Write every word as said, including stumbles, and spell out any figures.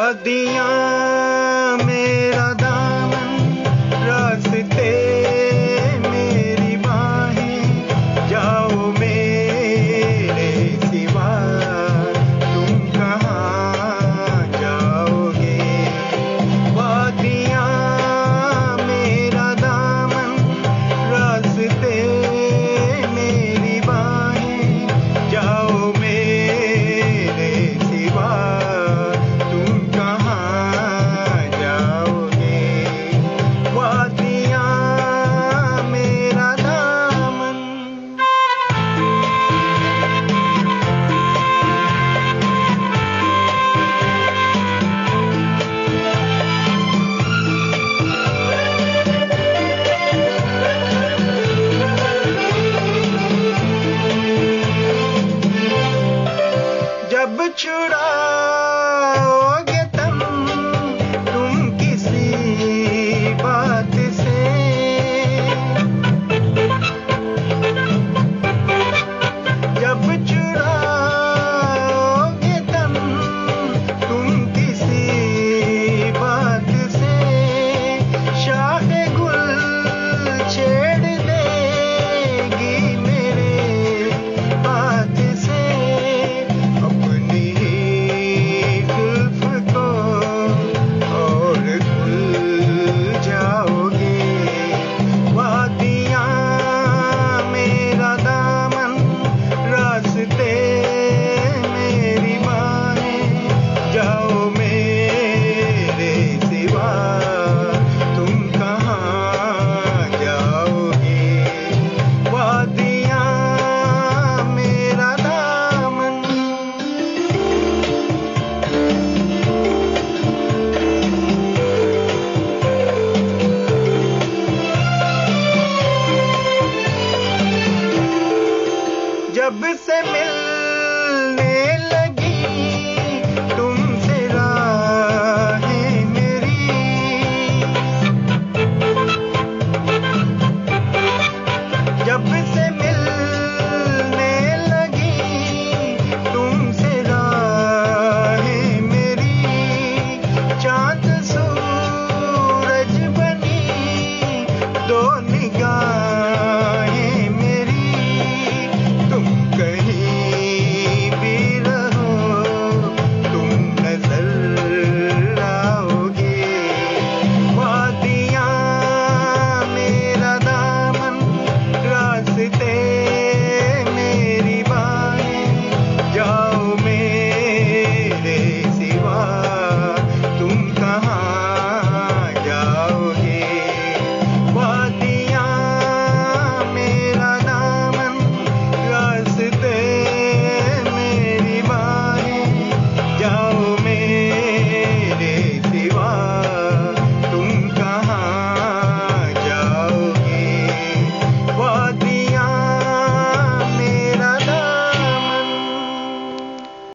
वादियाँ मेरा दामन, रास्ते मेरी बाहें, जाओ मेरे सिवा तुम कहाँ जाओगे। वादियाँ मेरा दामन, रास्ते मेरी बाहें, जाओ मेरे सिवा तुम कहाँ जाओगे। वादियाँ मेरा दामन। जब छुड़ाओगे तुम तुम किसी बात से, जब छुड़ाओगे तुम तुम किसी बात से, शाहे गुल छेड़ देगी मेरे हाथ से। अपनी जुल्फ को और खुल जाओगे। वादियाँ मेरा दामन, रास्ते मेरी बाहें, जाओ